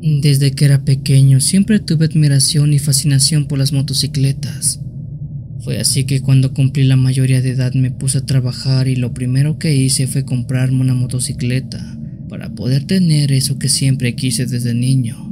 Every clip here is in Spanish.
Desde que era pequeño siempre tuve admiración y fascinación por las motocicletas. Fue así que cuando cumplí la mayoría de edad me puse a trabajar y lo primero que hice fue comprarme una motocicleta para poder tener eso que siempre quise desde niño.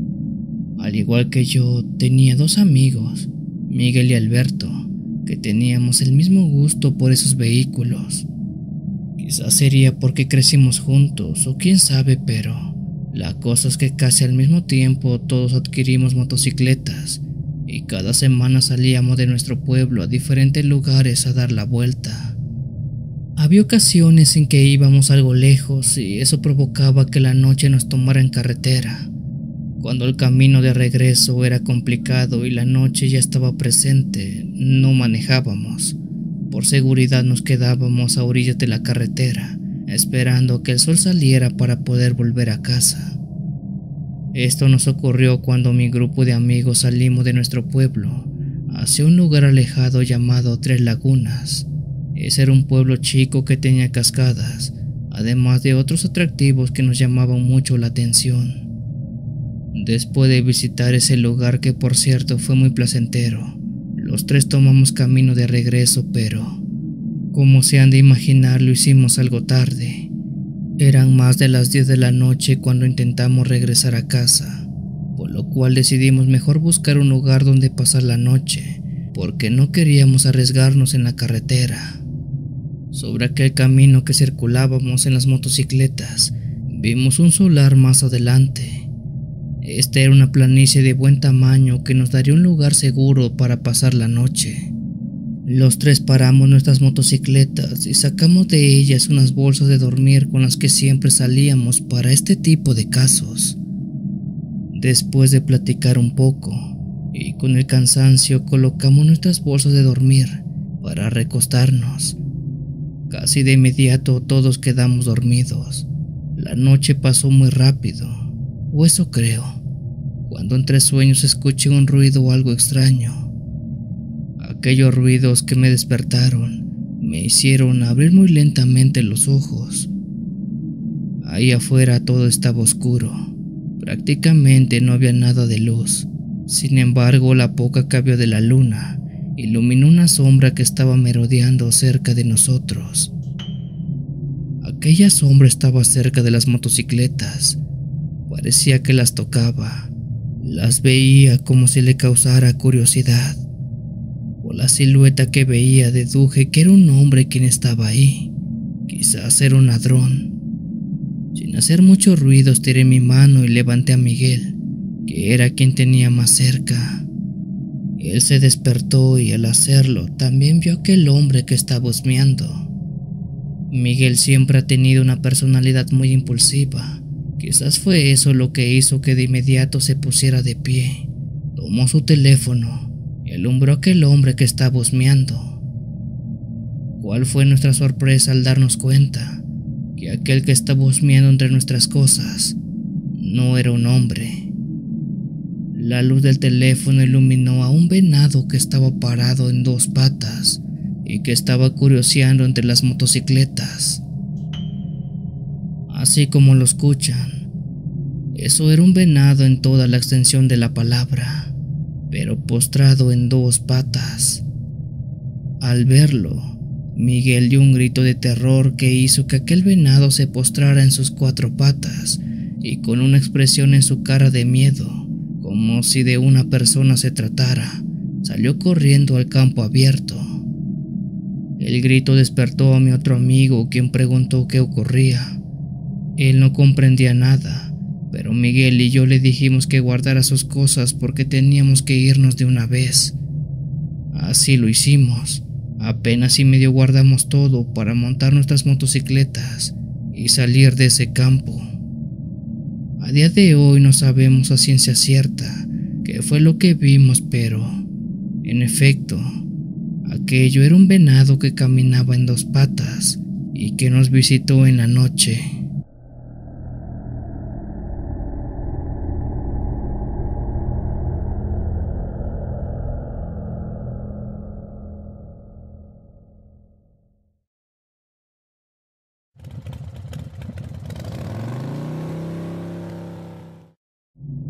Al igual que yo, tenía dos amigos, Miguel y Alberto, que teníamos el mismo gusto por esos vehículos. Quizás sería porque crecimos juntos o quién sabe, pero la cosa es que casi al mismo tiempo todos adquirimos motocicletas y cada semana salíamos de nuestro pueblo a diferentes lugares a dar la vuelta. Había ocasiones en que íbamos algo lejos y eso provocaba que la noche nos tomara en carretera. Cuando el camino de regreso era complicado y la noche ya estaba presente, no manejábamos. Por seguridad nos quedábamos a orillas de la carretera, esperando que el sol saliera para poder volver a casa. Esto nos ocurrió cuando mi grupo de amigos salimos de nuestro pueblo hacia un lugar alejado llamado Tres Lagunas. Ese era un pueblo chico que tenía cascadas, además de otros atractivos que nos llamaban mucho la atención. Después de visitar ese lugar, que por cierto fue muy placentero, los tres tomamos camino de regreso, pero como se han de imaginar, lo hicimos algo tarde. Eran más de las 10 de la noche cuando intentamos regresar a casa, por lo cual decidimos mejor buscar un lugar donde pasar la noche, porque no queríamos arriesgarnos en la carretera. Sobre aquel camino que circulábamos en las motocicletas, vimos un solar más adelante. Esta era una planicie de buen tamaño que nos daría un lugar seguro para pasar la noche. Los tres paramos nuestras motocicletas y sacamos de ellas unas bolsas de dormir con las que siempre salíamos para este tipo de casos. Después de platicar un poco y con el cansancio, colocamos nuestras bolsas de dormir para recostarnos. Casi de inmediato todos quedamos dormidos. La noche pasó muy rápido, o eso creo, cuando entre sueños escuché un ruido o algo extraño. Aquellos ruidos que me despertaron me hicieron abrir muy lentamente los ojos. Ahí afuera todo estaba oscuro, prácticamente no había nada de luz. Sin embargo, la poca que había de la luna iluminó una sombra que estaba merodeando cerca de nosotros. Aquella sombra estaba cerca de las motocicletas. Parecía que las tocaba. Las veía como si le causara curiosidad. Por la silueta que veía deduje que era un hombre quien estaba ahí. Quizás era un ladrón. Sin hacer mucho ruido estiré mi mano y levanté a Miguel, que era quien tenía más cerca. Él se despertó y al hacerlo también vio a aquel hombre que estaba husmeando. Miguel siempre ha tenido una personalidad muy impulsiva. Quizás fue eso lo que hizo que de inmediato se pusiera de pie. Tomó su teléfono y alumbró a aquel hombre que estaba husmeando. ¿Cuál fue nuestra sorpresa al darnos cuenta que aquel que estaba husmeando entre nuestras cosas no era un hombre? La luz del teléfono iluminó a un venado que estaba parado en dos patas y que estaba curioseando entre las motocicletas. Así como lo escuchan, eso era un venado en toda la extensión de la palabra, pero postrado en dos patas. Al verlo, Miguel dio un grito de terror que hizo que aquel venado se postrara en sus cuatro patas y con una expresión en su cara de miedo, como si de una persona se tratara, salió corriendo al campo abierto. El grito despertó a mi otro amigo, quien preguntó qué ocurría. Él no comprendía nada, pero Miguel y yo le dijimos que guardara sus cosas porque teníamos que irnos de una vez. Así lo hicimos. Apenas y medio guardamos todo para montar nuestras motocicletas y salir de ese campo. A día de hoy no sabemos a ciencia cierta qué fue lo que vimos, pero, en efecto, aquello era un venado que caminaba en dos patas y que nos visitó en la noche.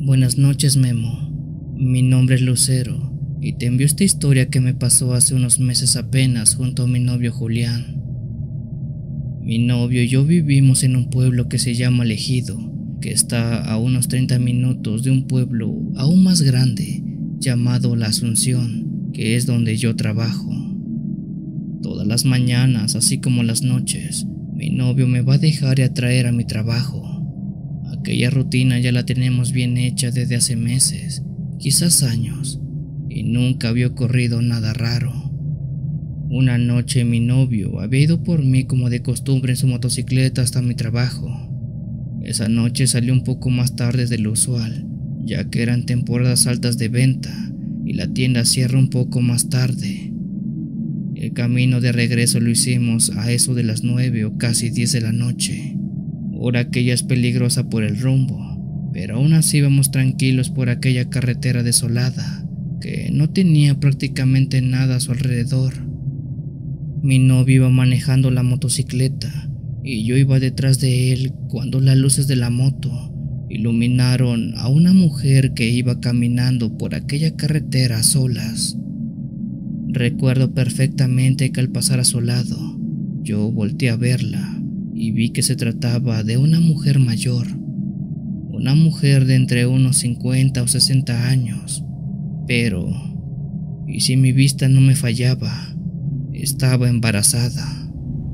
Buenas noches, Memo. Mi nombre es Lucero y te envío esta historia que me pasó hace unos meses apenas junto a mi novio Julián. Mi novio y yo vivimos en un pueblo que se llama El Ejido, que está a unos 30 minutos de un pueblo aún más grande llamado La Asunción, que es donde yo trabajo. Todas las mañanas, así como las noches, mi novio me va a dejar y a traer a mi trabajo. Aquella rutina ya la tenemos bien hecha desde hace meses, quizás años, y nunca había ocurrido nada raro. Una noche mi novio había ido por mí como de costumbre en su motocicleta hasta mi trabajo. Esa noche salió un poco más tarde de lo usual, ya que eran temporadas altas de venta y la tienda cierra un poco más tarde. El camino de regreso lo hicimos a eso de las 9 o casi 10 de la noche, hora que ya es peligrosa por el rumbo, pero aún así íbamos tranquilos por aquella carretera desolada que no tenía prácticamente nada a su alrededor. Mi novio iba manejando la motocicleta y yo iba detrás de él cuando las luces de la moto iluminaron a una mujer que iba caminando por aquella carretera a solas. Recuerdo perfectamente que al pasar a su lado, yo volteé a verla y vi que se trataba de una mujer mayor, una mujer de entre unos 50 o 60 años, pero, y si mi vista no me fallaba, estaba embarazada.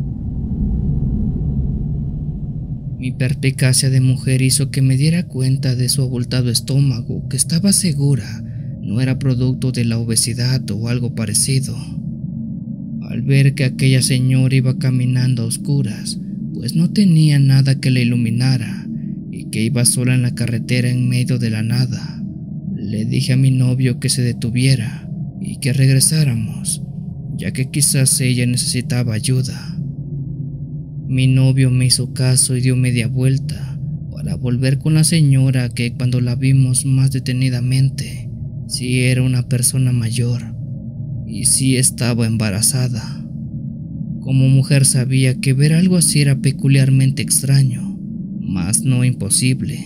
Mi perspicacia de mujer hizo que me diera cuenta de su abultado estómago, que estaba segura no era producto de la obesidad o algo parecido. Al ver que aquella señora iba caminando a oscuras, pues no tenía nada que la iluminara y que iba sola en la carretera en medio de la nada, le dije a mi novio que se detuviera y que regresáramos, ya que quizás ella necesitaba ayuda. Mi novio me hizo caso y dio media vuelta para volver con la señora, que cuando la vimos más detenidamente, sí era una persona mayor y sí estaba embarazada. Como mujer sabía que ver algo así era peculiarmente extraño, mas no imposible.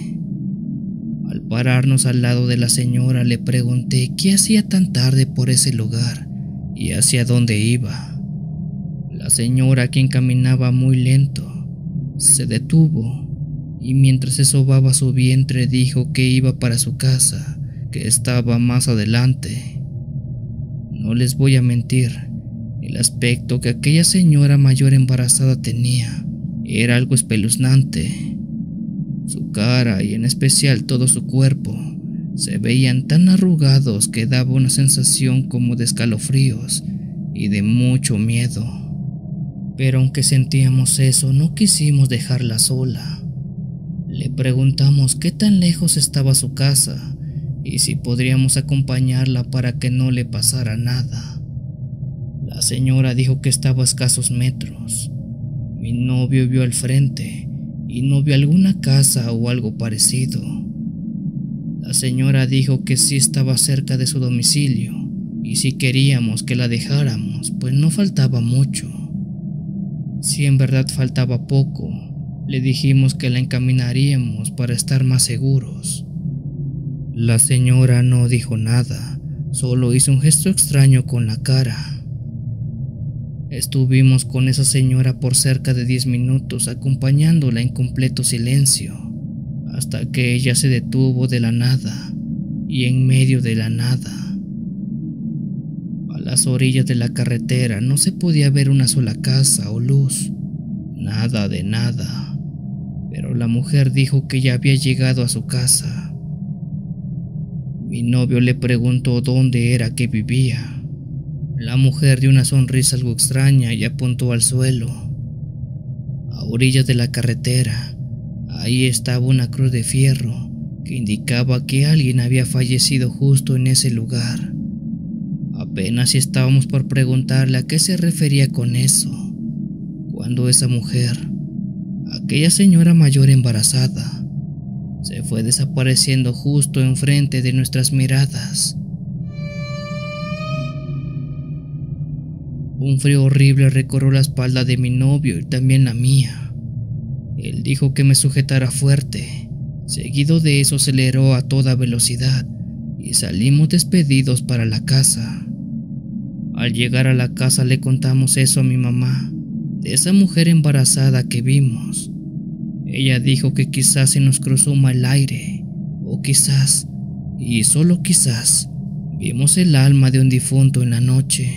Al pararnos al lado de la señora le pregunté qué hacía tan tarde por ese lugar y hacia dónde iba. La señora, quien caminaba muy lento, se detuvo y mientras se sobaba su vientre dijo que iba para su casa, que estaba más adelante. No les voy a mentir, el aspecto que aquella señora mayor embarazada tenía era algo espeluznante. Su cara y en especial todo su cuerpo se veían tan arrugados que daba una sensación como de escalofríos y de mucho miedo. Pero aunque sentíamos eso, no quisimos dejarla sola. Le preguntamos qué tan lejos estaba su casa y si podríamos acompañarla para que no le pasara nada. La señora dijo que estaba a escasos metros. Mi novio vio al frente y no vio alguna casa o algo parecido. La señora dijo que sí estaba cerca de su domicilio y si queríamos que la dejáramos, pues no faltaba mucho. Si en verdad faltaba poco, le dijimos que la encaminaríamos para estar más seguros. La señora no dijo nada, solo hizo un gesto extraño con la cara. Estuvimos con esa señora por cerca de 10 minutos acompañándola en completo silencio, hasta que ella se detuvo de la nada y en medio de la nada. A las orillas de la carretera no se podía ver una sola casa o luz, nada de nada, pero la mujer dijo que ya había llegado a su casa. Mi novio le preguntó dónde era que vivía. La mujer dio una sonrisa algo extraña y apuntó al suelo. A orillas de la carretera, ahí estaba una cruz de fierro que indicaba que alguien había fallecido justo en ese lugar. Apenas si estábamos por preguntarle a qué se refería con eso, cuando esa mujer, aquella señora mayor embarazada, se fue desapareciendo justo enfrente de nuestras miradas. Un frío horrible recorrió la espalda de mi novio y también la mía. Él dijo que me sujetara fuerte, Seguido de eso aceleró a toda velocidad y salimos despedidos para la casa. Al llegar a la casa le contamos eso a mi mamá, de esa mujer embarazada que vimos. Ella dijo que quizás se nos cruzó un mal aire, o quizás, y solo quizás, vimos el alma de un difunto en la noche.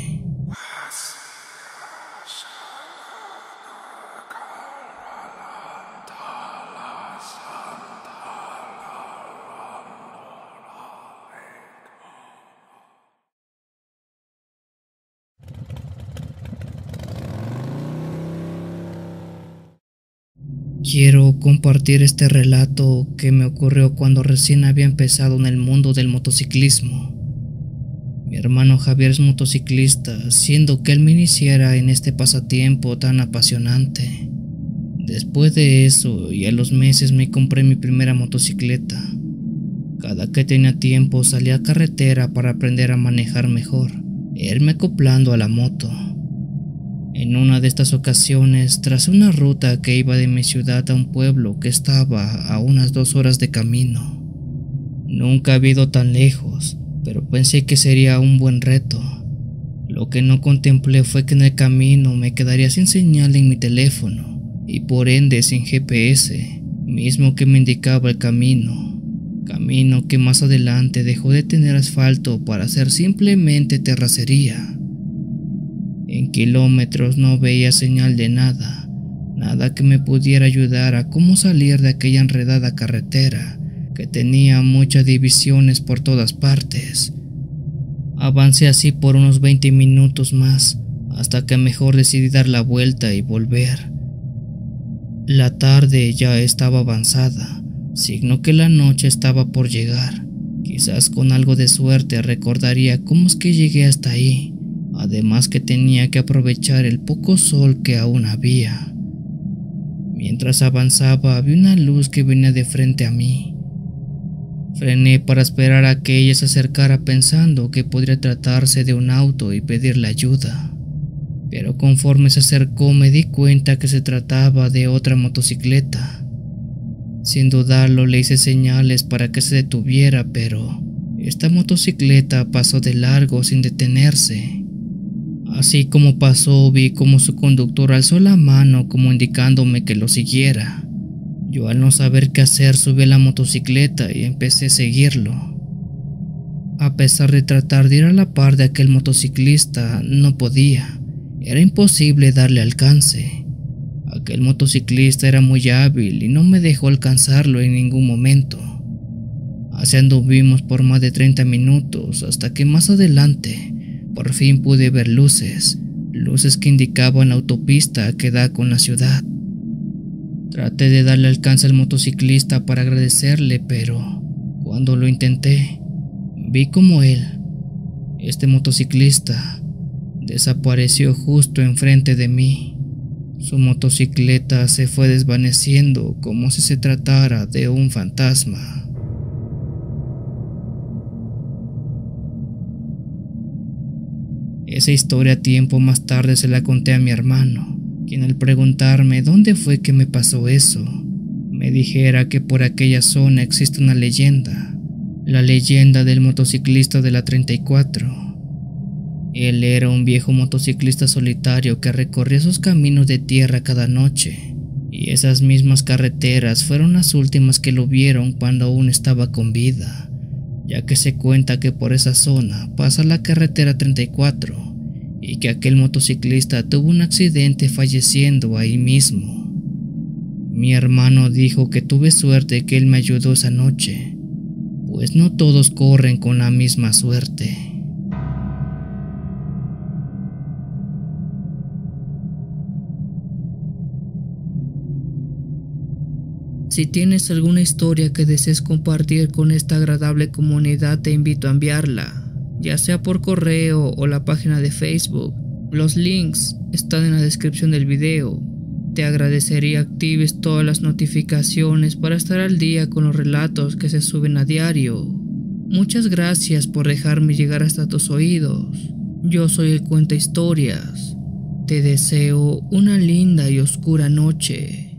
Quiero compartir este relato que me ocurrió cuando recién había empezado en el mundo del motociclismo. Mi hermano Javier es motociclista, siendo que él me iniciara en este pasatiempo tan apasionante. Después de eso y a los meses me compré mi primera motocicleta. Cada que tenía tiempo salía a carretera para aprender a manejar mejor, irme acoplando a la moto. En una de estas ocasiones tracé una ruta que iba de mi ciudad a un pueblo que estaba a unas 2 horas de camino. Nunca había ido tan lejos, pero pensé que sería un buen reto. Lo que no contemplé fue que en el camino me quedaría sin señal en mi teléfono y por ende sin GPS, mismo que me indicaba el camino que más adelante dejó de tener asfalto para ser simplemente terracería. En kilómetros no veía señal de nada que me pudiera ayudar a cómo salir de aquella enredada carretera que tenía muchas divisiones por todas partes. Avancé así por unos 20 minutos más, hasta que mejor decidí dar la vuelta y volver. La tarde ya estaba avanzada, signo que la noche estaba por llegar. Quizás con algo de suerte recordaría cómo es que llegué hasta ahí. Además que tenía que aprovechar el poco sol que aún había. Mientras avanzaba vi una luz que venía de frente a mí. Frené para esperar a que ella se acercara pensando que podría tratarse de un auto y pedirle ayuda. Pero conforme se acercó me di cuenta que se trataba de otra motocicleta. Sin dudarlo le hice señales para que se detuviera, pero esta motocicleta pasó de largo sin detenerse. Así como pasó, vi como su conductor alzó la mano como indicándome que lo siguiera. Yo, al no saber qué hacer, subí a la motocicleta y empecé a seguirlo. A pesar de tratar de ir a la par de aquel motociclista, no podía. Era imposible darle alcance. Aquel motociclista era muy hábil y no me dejó alcanzarlo en ningún momento. Así anduvimos por más de 30 minutos hasta que más adelante por fin pude ver luces que indicaban la autopista que da con la ciudad. Traté de darle alcance al motociclista para agradecerle, pero cuando lo intenté, vi como este motociclista, desapareció justo enfrente de mí. Su motocicleta se fue desvaneciendo como si se tratara de un fantasma. Esa historia tiempo más tarde se la conté a mi hermano, quien al preguntarme dónde fue que me pasó eso, me dijera que por aquella zona existe una leyenda, la leyenda del motociclista de la 34. Él era un viejo motociclista solitario que recorría esos caminos de tierra cada noche, y esas mismas carreteras fueron las últimas que lo vieron cuando aún estaba con vida, ya que se cuenta que por esa zona pasa la carretera 34 y que aquel motociclista tuvo un accidente falleciendo ahí mismo. Mi hermano dijo que tuve suerte que él me ayudó esa noche, pues no todos corren con la misma suerte. Si tienes alguna historia que desees compartir con esta agradable comunidad, te invito a enviarla, ya sea por correo o la página de Facebook. Los links están en la descripción del video. Te agradecería actives todas las notificaciones para estar al día con los relatos que se suben a diario. Muchas gracias por dejarme llegar hasta tus oídos. Yo soy el Cuenta Historias. Te deseo una linda y oscura noche.